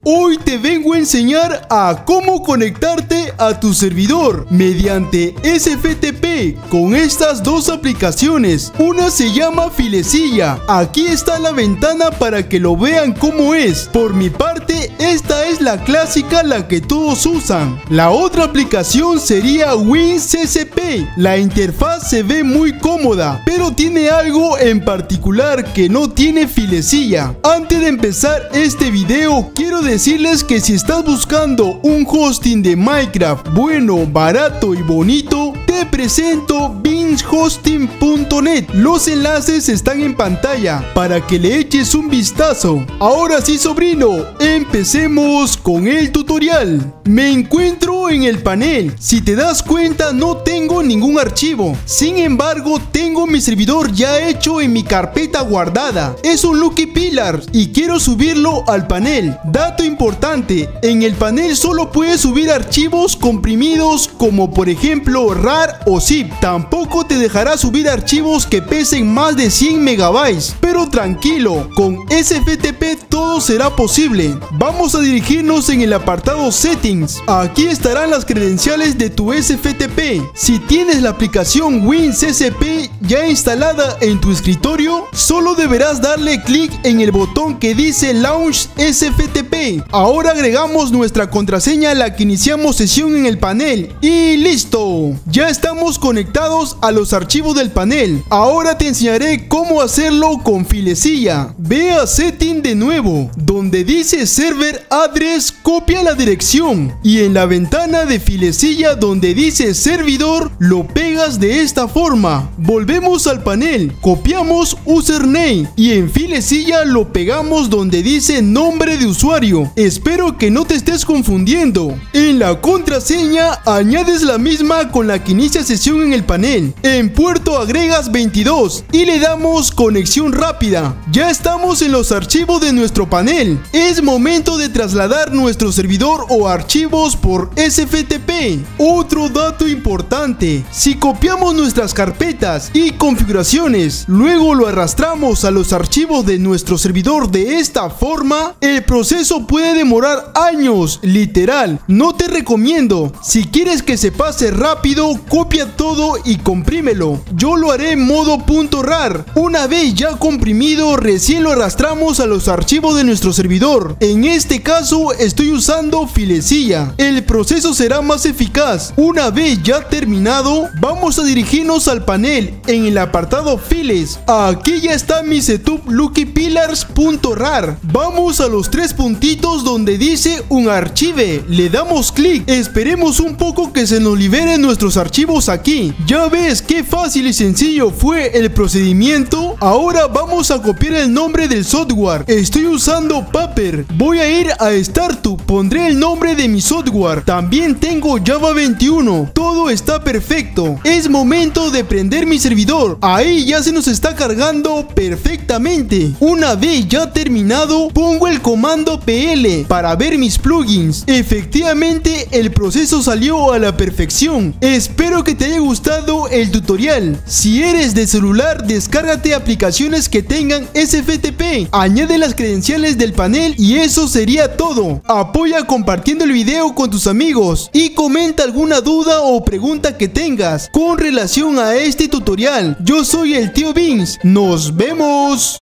Hoy te vengo a enseñar a cómo conectarte a tu servidor mediante SFTP con estas dos aplicaciones. Una se llama Filecilla. Aquí está la ventana para que lo vean cómo es. Por mi parte, esta es la clásica, la que todos usan. La otra aplicación sería WinCCP. La interfaz se ve muy cómoda, pero tiene algo en particular que no tiene Filecilla. Antes de empezar este video, quiero decirles que si estás buscando un hosting de Minecraft bueno, barato y bonito, te presento bingehosting.net. Los enlaces están en pantalla para que le eches un vistazo. Ahora sí, sobrino, empecemos con el tutorial. Me encuentro en el panel. Si te das cuenta, no tengo ningún archivo. Sin embargo, tengo mi servidor ya hecho en mi carpeta guardada. Es un Lucky Pillar y quiero subirlo al panel. Dato importante, en el panel solo puedes subir archivos comprimidos como por ejemplo RAR o zip. Tampoco te dejará subir archivos que pesen más de 100 megabytes. Pero tranquilo, con SFTP todo será posible. Vamos a dirigirnos en el apartado Settings. Aquí estarán las credenciales de tu SFTP. Si tienes la aplicación WinCCP ya instalada en tu escritorio, solo deberás darle clic en el botón que dice Launch SFTP. Ahora agregamos nuestra contraseña a la que iniciamos sesión en el panel y listo. Ya estamos conectados a los archivos del panel. Ahora te enseñaré cómo hacerlo con Filecilla. Ve a Setting de nuevo, donde dice Server Address, copia la dirección y en la ventana de Filecilla donde dice servidor lo pegas de esta forma. Volvemos al panel, copiamos username y en Filecilla lo pegamos donde dice nombre de usuario. Espero que no te estés confundiendo. En la contraseña añades la misma con la que inicia sesión en el panel. En puerto agregas 22 y le damos conexión rápida. Ya estamos en los archivos de nuestro panel. Es momento de trasladar nuestro servidor o archivos por SFTP. Otro dato importante: si copiamos nuestras carpetas y configuraciones, luego lo arrastramos a los archivos de nuestro servidor de esta forma, el proceso puede demorar años, literal. No te recomiendo. Si quieres que se pase rápido, copia todo y comprímelo. Yo lo haré en modo .rar. Una vez ya comprimido, recién lo arrastramos a los archivos de nuestro servidor. En este caso estoy usando Filecilla. El proceso será más eficaz. Una vez ya terminado, vamos a dirigirnos al panel en el apartado Files. Aquí ya está mi setup luckypillars.rar. Vamos a los tres puntitos donde dice un archive. Le damos clic. Esperemos un poco que se nos liberen nuestros archivos aquí. Ya ves qué fácil y sencillo fue el procedimiento. Ahora vamos a copiar el nombre del software. Estoy usando Paper. Voy a ir a Startup. Pondré el nombre de mi software. También tengo Java 21. Todo está perfecto. Es momento de prender mi servidor. Ahí ya se nos está cargando perfectamente. Una vez ya terminado, pongo el comando PL para ver mis plugins. Efectivamente, el proceso salió a la perfección. Espero que te haya gustado el tutorial. Si eres de celular, descárgate aplicaciones que tengan SFTP. Añade las credenciales del panel y eso sería todo. Apoya compartiendo el video con tus amigos y comenta alguna duda o pregunta que tengas con relación a este tutorial. Yo soy el tío Vince. Nos vemos.